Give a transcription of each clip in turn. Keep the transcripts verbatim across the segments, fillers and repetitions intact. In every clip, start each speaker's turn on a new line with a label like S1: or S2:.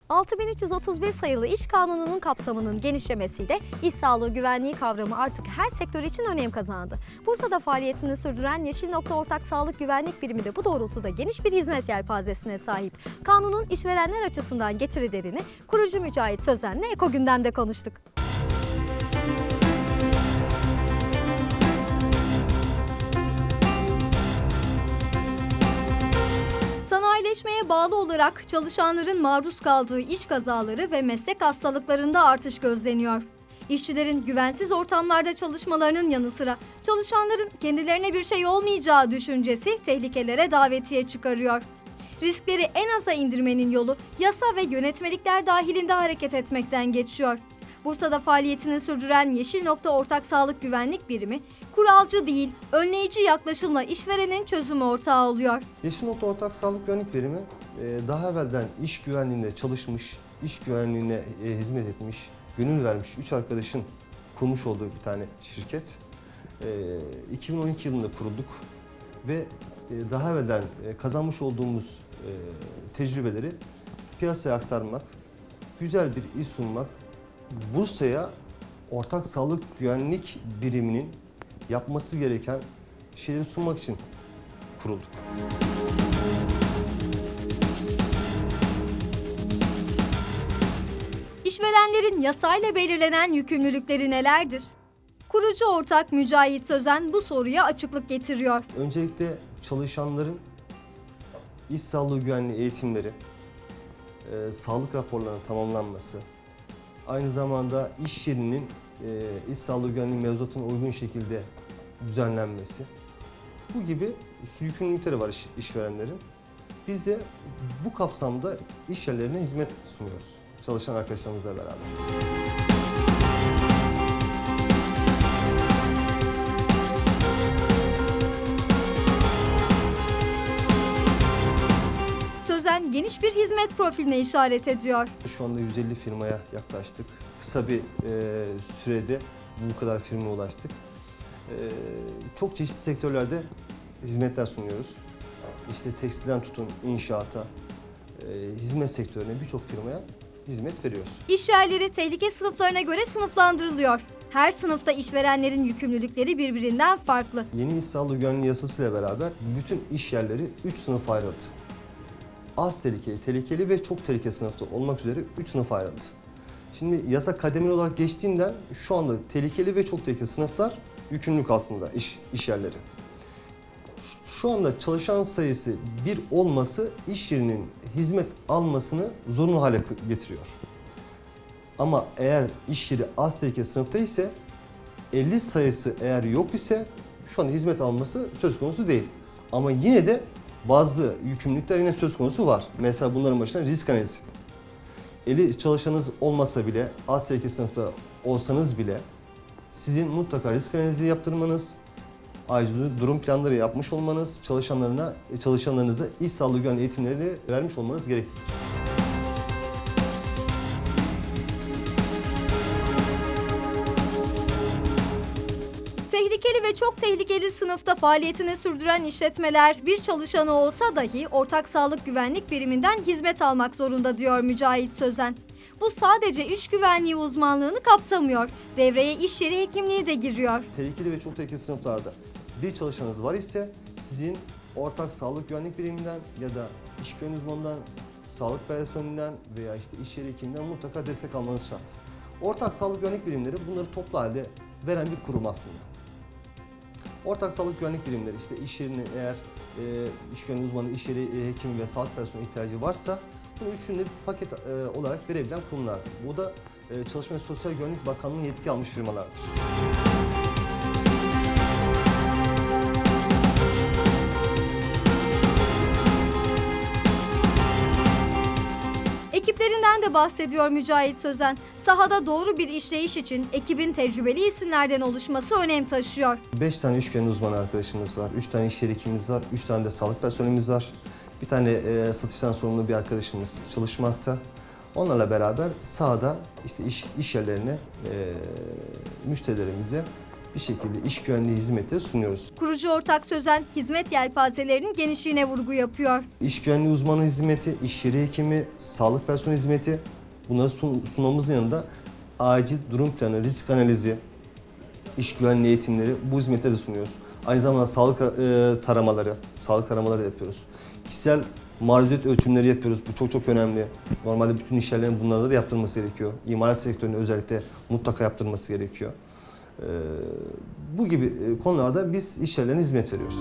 S1: altı bin üç yüz otuz bir sayılı İş Kanunu'nun kapsamının genişlemesiyle iş sağlığı güvenliği kavramı artık her sektör için önem kazandı. Bursa'da faaliyetini sürdüren Yeşil Nokta Ortak Sağlık Güvenlik Birimi de bu doğrultuda geniş bir hizmet yelpazesine sahip. Kanunun işverenler açısından getirilerini kurucu Mücahit Sözen'le Eko Gündem'de konuştuk. Sanayileşmeye bağlı olarak çalışanların maruz kaldığı iş kazaları ve meslek hastalıklarında artış gözleniyor. İşçilerin güvensiz ortamlarda çalışmalarının yanı sıra çalışanların kendilerine bir şey olmayacağı düşüncesi tehlikelere davetiye çıkarıyor. Riskleri en aza indirmenin yolu yasa ve yönetmelikler dahilinde hareket etmekten geçiyor. Bursa'da faaliyetini sürdüren Yeşil Nokta Ortak Sağlık Güvenlik Birimi, kuralcı değil, önleyici yaklaşımla işverenin çözüm ortağı oluyor.
S2: Yeşil Nokta Ortak Sağlık Güvenlik Birimi daha evvelden iş güvenliğinde çalışmış, iş güvenliğine hizmet etmiş, gönül vermiş üç arkadaşın kurmuş olduğu bir tane şirket. iki bin on iki yılında kurulduk ve daha evvelden kazanmış olduğumuz tecrübeleri piyasaya aktarmak, güzel bir iş sunmak, Bursa'ya Ortak Sağlık Güvenlik Biriminin yapması gereken şeyleri sunmak için kurulduk.
S1: İşverenlerin yasayla belirlenen yükümlülükleri nelerdir? Kurucu ortak Mücahit Sözen bu soruya açıklık getiriyor.
S2: Öncelikle çalışanların iş sağlığı güvenliği eğitimleri, e, sağlık raporlarının tamamlanması, aynı zamanda iş yerinin e, iş sağlığı güvenliği mevzuatına uygun şekilde düzenlenmesi. Bu gibi yükümlülükleri var iş, işverenlerin. Biz de bu kapsamda iş yerlerine hizmet sunuyoruz çalışan arkadaşlarımızla beraber.
S1: Sözen geniş bir hizmet profiline işaret ediyor.
S2: Şu anda yüz elli firmaya yaklaştık. Kısa bir e, sürede bu kadar firmaya ulaştık. E, çok çeşitli sektörlerde hizmetler sunuyoruz. İşte tekstilden tutun inşaata, e, hizmet sektörüne birçok firmaya hizmet veriyoruz.
S1: İş yerleri tehlike sınıflarına göre sınıflandırılıyor. Her sınıfta işverenlerin yükümlülükleri birbirinden farklı.
S2: Yeni iş sağlığı güvenliği yasasıyla beraber bütün iş yerleri üç sınıfa ayrıldı. Az tehlikeli, tehlikeli ve çok tehlikeli sınıfta olmak üzere üç sınıfa ayrıldı. Şimdi yasa kademeli olarak geçtiğinden şu anda tehlikeli ve çok tehlikeli sınıflar yükümlülük altında iş, iş yerleri. Şu anda çalışan sayısı bir olması iş yerinin hizmet almasını zorunlu hale getiriyor. Ama eğer iş yeri az tehlikeli sınıfta ise elli sayısı eğer yok ise şu anda hizmet alması söz konusu değil. Ama yine de bazı yükümlülükler yine söz konusu var. Mesela bunların başında risk analizi. elli çalışanınız olmasa bile, az tehlikeli sınıfta olsanız bile sizin mutlaka risk analizi yaptırmanız, ayrıca durum planları yapmış olmanız, çalışanlarına, çalışanlarınıza iş sağlığı güvenliği eğitimleri vermiş olmanız gereklidir.
S1: Tehlikeli ve çok tehlikeli sınıfta faaliyetini sürdüren işletmeler bir çalışanı olsa dahi Ortak Sağlık Güvenlik Biriminden hizmet almak zorunda diyor Mücahit Sözen. Bu sadece iş güvenliği uzmanlığını kapsamıyor. Devreye iş yeri hekimliği de giriyor.
S2: Tehlikeli ve çok tehlikeli sınıflarda bir çalışanınız var ise sizin Ortak Sağlık Güvenlik Biriminden ya da iş güvenliği uzmanından, sağlık personelinden veya işte iş yeri hekiminden mutlaka destek almanız şart. Ortak Sağlık Güvenlik Birimleri bunları toplu halde veren bir kurum aslında. Ortak Sağlık Güvenlik Birimleri işte iş yerine eğer e, iş güvenliği uzmanı, iş yeri e, hekimi ve sağlık personeli ihtiyacı varsa bunu üçünü bir paket e, olarak verebilen kurumlardır. Bu da e, Çalışma ve Sosyal Güvenlik Bakanlığı'nın yetki almış firmalardır.
S1: Ekiplerinden de bahsediyor Mücahit Sözen. Sahada doğru bir işleyiş için ekibin tecrübeli isimlerden oluşması önem taşıyor.
S2: beş tane iş güvenliği uzmanı arkadaşımız var, üç tane iş yeri hekimimiz var, üç tane de sağlık personelimiz var. Bir tane e, satıştan sorumlu bir arkadaşımız çalışmakta. Onlarla beraber sahada işte iş, iş yerlerine, e, müşterilerimize bir şekilde iş güvenliği hizmetleri sunuyoruz.
S1: Kurucu ortak Sözen, hizmet yelpazelerinin genişliğine vurgu yapıyor.
S2: İş güvenliği uzmanı hizmeti, iş yeri hekimi, sağlık personeli hizmeti, bunları sun, sunmamızın yanında acil durum planı, risk analizi, iş güvenliği eğitimleri, bu hizmetleri de sunuyoruz. Aynı zamanda sağlık e, taramaları, sağlık taramaları da yapıyoruz. Kişisel maruziyet ölçümleri yapıyoruz. Bu çok çok önemli. Normalde bütün iş yerlerinin bunlarda da yaptırılması gerekiyor. İmalat sektörünün özellikle mutlaka yaptırılması gerekiyor. E, bu gibi konularda biz iş yerlerine hizmet veriyoruz.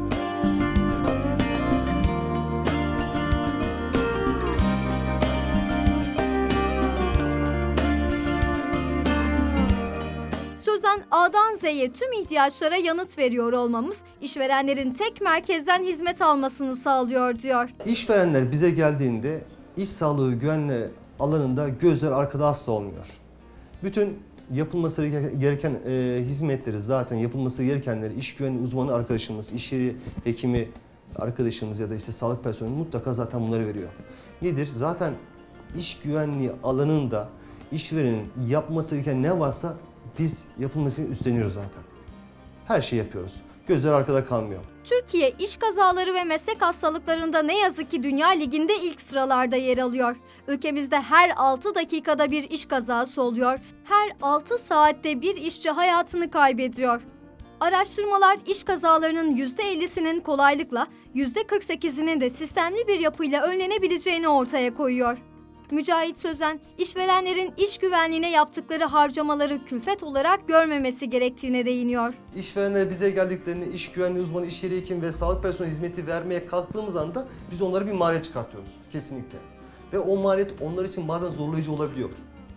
S1: Sözen, A'dan Z'ye tüm ihtiyaçlara yanıt veriyor olmamız, işverenlerin tek merkezden hizmet almasını sağlıyor diyor.
S2: İşverenler bize geldiğinde iş sağlığı güvenliği alanında gözler arkada asla olmuyor. Bütün yapılması gereken e, hizmetleri, zaten yapılması gerekenleri iş güvenliği uzmanı arkadaşımız, iş yeri hekimi arkadaşımız ya da işte sağlık personeli mutlaka zaten bunları veriyor. Nedir? Zaten iş güvenliği alanında işverenin yapması gereken ne varsa biz yapılmasını üstleniyoruz zaten. Her şeyi yapıyoruz. Gözler arkada kalmıyor.
S1: Türkiye iş kazaları ve meslek hastalıklarında ne yazık ki Dünya Ligi'nde ilk sıralarda yer alıyor. Ülkemizde her altı dakikada bir iş kazası oluyor. Her altı saatte bir işçi hayatını kaybediyor. Araştırmalar iş kazalarının yüzde ellisinin kolaylıkla, yüzde kırk sekizinin de sistemli bir yapıyla önlenebileceğini ortaya koyuyor. Mücahit Sözen, işverenlerin iş güvenliğine yaptıkları harcamaları külfet olarak görmemesi gerektiğine değiniyor.
S2: İşverenler bize geldiklerinde iş güvenliği uzmanı, iş yeri hekim ve sağlık personeli hizmeti vermeye kalktığımız anda biz onlara bir maliyet çıkartıyoruz kesinlikle. Ve o maliyet onlar için bazen zorlayıcı olabiliyor.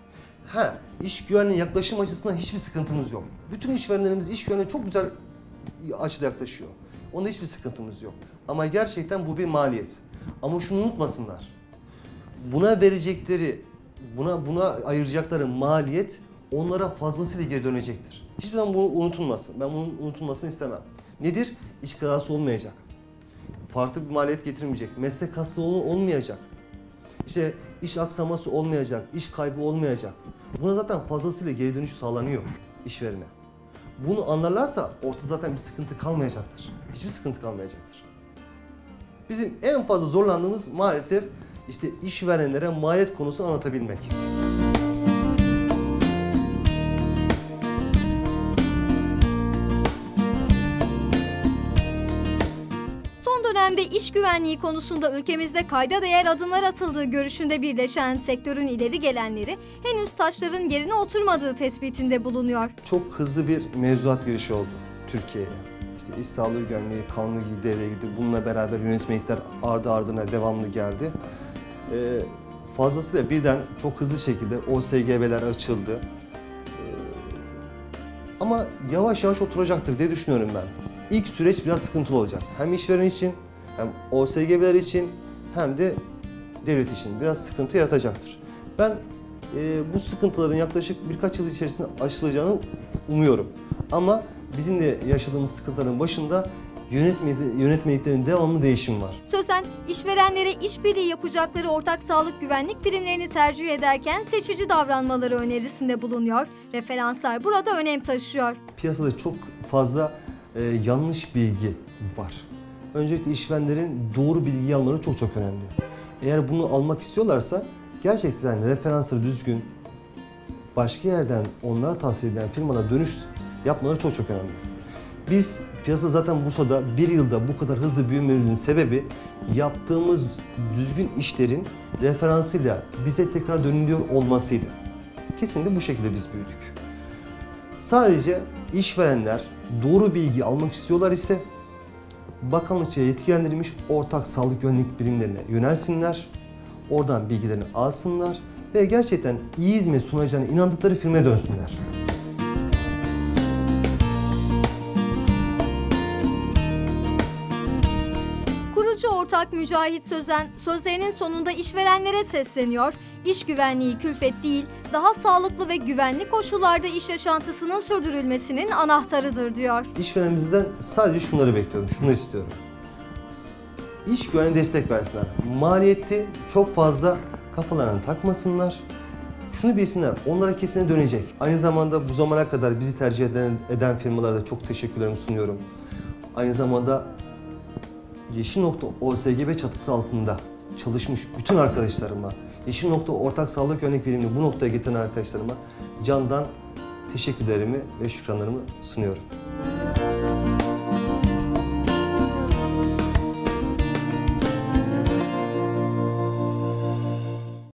S2: Ha, iş güvenliğine yaklaşım açısından hiçbir sıkıntımız yok. Bütün işverenlerimiz iş güvenliğine çok güzel açıda yaklaşıyor. Onda hiçbir sıkıntımız yok. Ama gerçekten bu bir maliyet. Ama şunu unutmasınlar. Buna verecekleri, buna buna ayıracakları maliyet onlara fazlasıyla geri dönecektir. Hiçbir zaman bu unutulmasın. Ben bunun unutulmasını istemem. Nedir? İş kazası olmayacak. Farklı bir maliyet getirmeyecek. Meslek hastalığı olmayacak. İşte iş aksaması olmayacak, iş kaybı olmayacak. Buna zaten fazlasıyla geri dönüş sağlanıyor işverene. Bunu anlarlarsa ortada zaten bir sıkıntı kalmayacaktır. Hiçbir sıkıntı kalmayacaktır. Bizim en fazla zorlandığımız maalesef İşte işverenlere maliyet konusunu anlatabilmek.
S1: Son dönemde iş güvenliği konusunda ülkemizde kayda değer adımlar atıldığı görüşünde birleşen sektörün ileri gelenleri henüz taşların yerine oturmadığı tespitinde bulunuyor.
S2: Çok hızlı bir mevzuat girişi oldu Türkiye'ye. İşte iş sağlığı güvenliği kanunu devreye girdi. Bununla beraber yönetmelikler ardı ardına devamlı geldi. Ee, fazlasıyla birden çok hızlı şekilde O S G B'ler açıldı. Ee, ama yavaş yavaş oturacaktır diye düşünüyorum ben. İlk süreç biraz sıkıntılı olacak. Hem işveren için, hem O S G B'ler için, hem de devlet için biraz sıkıntı yaratacaktır. Ben e, bu sıkıntıların yaklaşık birkaç yıl içerisinde aşılacağını umuyorum. Ama bizim de yaşadığımız sıkıntıların başında yönetmeliklerin devamlı değişimi var.
S1: Sözen, işverenlere işbirliği yapacakları ortak sağlık güvenlik birimlerini tercih ederken seçici davranmaları önerisinde bulunuyor. Referanslar burada önem taşıyor.
S2: Piyasada çok fazla e, yanlış bilgi var. Öncelikle işverenlerin doğru bilgiyi almaları çok çok önemli. Eğer bunu almak istiyorlarsa gerçekten referansları düzgün, başka yerden onlara tavsiye edilen firmalara dönüş yapmaları çok çok önemli. Biz piyasa zaten Bursa'da bir yılda bu kadar hızlı büyümemizin sebebi yaptığımız düzgün işlerin referansıyla bize tekrar dönülüyor olmasıydı. Kesinlikle bu şekilde biz büyüdük. Sadece işverenler doğru bilgi almak istiyorlar ise bakanlıkça yetkilendirilmiş ortak sağlık güvenlik birimlerine yönelsinler, oradan bilgilerini alsınlar ve gerçekten iyi hizmet sunacağına inandıkları firmaya dönsünler.
S1: Kurucu ortak Mücahit Sözen, sözlerinin sonunda işverenlere sesleniyor. İş güvenliği külfet değil, daha sağlıklı ve güvenli koşullarda iş yaşantısının sürdürülmesinin anahtarıdır diyor.
S2: İşverenimizden sadece şunları bekliyorum, şunu istiyorum. İş güvenliğine destek versinler. Maliyeti çok fazla kafalarına takmasınlar. şunu bilsinler, onlara kesin dönecek. Aynı zamanda bu zamana kadar bizi tercih eden, eden firmalara da çok teşekkürlerimi sunuyorum. Aynı zamanda Yeşil Nokta O S G B çatısı altında çalışmış bütün arkadaşlarıma, Yeşil Nokta Ortak Sağlık Örnek Birimini bu noktaya getiren arkadaşlarıma candan teşekkürlerimi ve şükranlarımı sunuyorum.